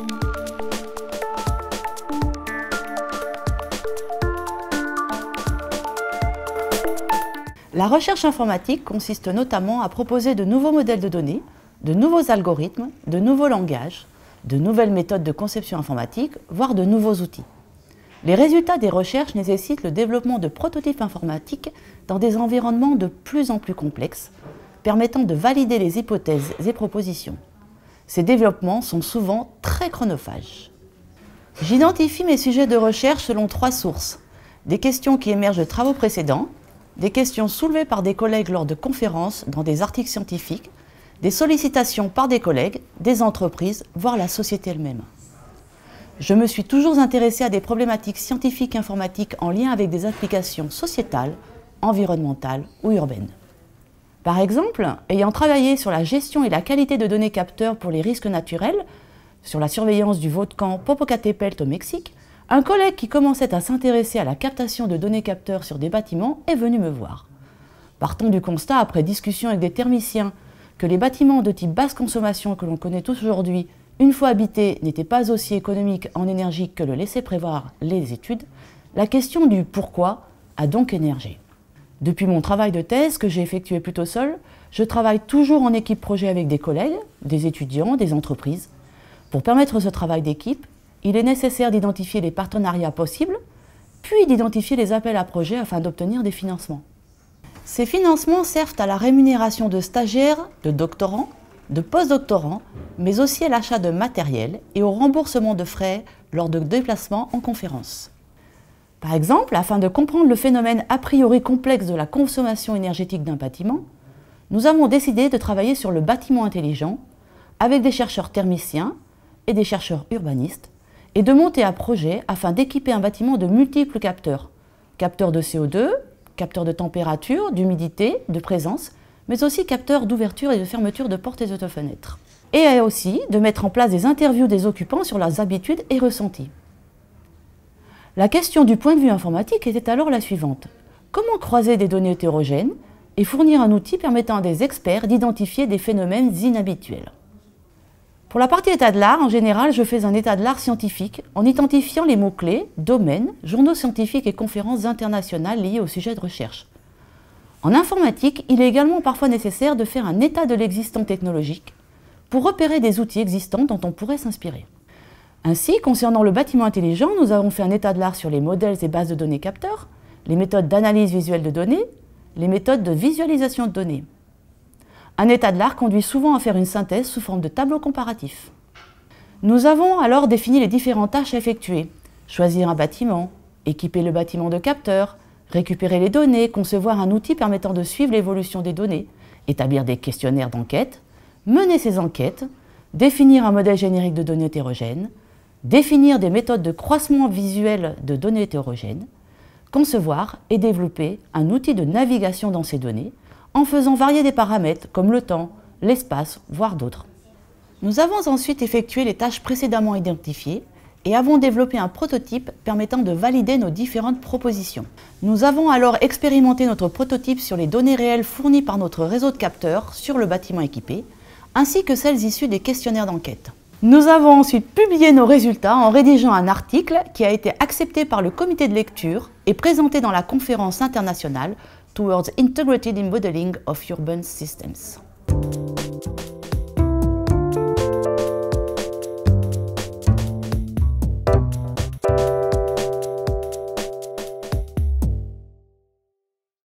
La recherche informatique consiste notamment à proposer de nouveaux modèles de données, de nouveaux algorithmes, de nouveaux langages, de nouvelles méthodes de conception informatique, voire de nouveaux outils. Les résultats des recherches nécessitent le développement de prototypes informatiques dans des environnements de plus en plus complexes, permettant de valider les hypothèses et propositions. Ces développements sont souvent très chronophages. J'identifie mes sujets de recherche selon 3 sources: des questions qui émergent de travaux précédents, des questions soulevées par des collègues lors de conférences dans des articles scientifiques, des sollicitations par des collègues, des entreprises, voire la société elle-même. Je me suis toujours intéressée à des problématiques scientifiques et informatiques en lien avec des applications sociétales, environnementales ou urbaines. Par exemple, ayant travaillé sur la gestion et la qualité de données capteurs pour les risques naturels, sur la surveillance du volcan Popocatépetl au Mexique, un collègue qui commençait à s'intéresser à la captation de données capteurs sur des bâtiments est venu me voir. Partant du constat, après discussion avec des thermiciens, que les bâtiments de type basse consommation que l'on connaît tous aujourd'hui, une fois habités, n'étaient pas aussi économiques en énergie que le laissaient prévoir les études, la question du pourquoi a donc émergé. Depuis mon travail de thèse, que j'ai effectué plutôt seul, je travaille toujours en équipe projet avec des collègues, des étudiants, des entreprises. Pour permettre ce travail d'équipe, il est nécessaire d'identifier les partenariats possibles, puis d'identifier les appels à projets afin d'obtenir des financements. Ces financements servent à la rémunération de stagiaires, de doctorants, de post-doctorants, mais aussi à l'achat de matériel et au remboursement de frais lors de déplacements en conférence. Par exemple, afin de comprendre le phénomène a priori complexe de la consommation énergétique d'un bâtiment, nous avons décidé de travailler sur le bâtiment intelligent avec des chercheurs thermiciens et des chercheurs urbanistes, et de monter un projet afin d'équiper un bâtiment de multiples capteurs. Capteurs de CO2, capteurs de température, d'humidité, de présence, mais aussi capteurs d'ouverture et de fermeture de portes et de fenêtres. Et aussi de mettre en place des interviews des occupants sur leurs habitudes et ressentis. La question du point de vue informatique était alors la suivante: comment croiser des données hétérogènes et fournir un outil permettant à des experts d'identifier des phénomènes inhabituels? Pour la partie état de l'art, en général, je fais un état de l'art scientifique en identifiant les mots-clés, domaines, journaux scientifiques et conférences internationales liées au sujet de recherche. En informatique, il est également parfois nécessaire de faire un état de l'existant technologique pour repérer des outils existants dont on pourrait s'inspirer. Ainsi, concernant le bâtiment intelligent, nous avons fait un état de l'art sur les modèles et bases de données capteurs, les méthodes d'analyse visuelle de données, les méthodes de visualisation de données. Un état de l'art conduit souvent à faire une synthèse sous forme de tableau comparatif. Nous avons alors défini les différentes tâches à effectuer: choisir un bâtiment, équiper le bâtiment de capteurs, récupérer les données, concevoir un outil permettant de suivre l'évolution des données, établir des questionnaires d'enquête, mener ces enquêtes, définir un modèle générique de données hétérogènes, définir des méthodes de croisement visuel de données hétérogènes, concevoir et développer un outil de navigation dans ces données, en faisant varier des paramètres comme le temps, l'espace, voire d'autres. Nous avons ensuite effectué les tâches précédemment identifiées et avons développé un prototype permettant de valider nos différentes propositions. Nous avons alors expérimenté notre prototype sur les données réelles fournies par notre réseau de capteurs sur le bâtiment équipé, ainsi que celles issues des questionnaires d'enquête. Nous avons ensuite publié nos résultats en rédigeant un article qui a été accepté par le comité de lecture et présenté dans la conférence internationale Towards Integrated Modeling of Urban Systems.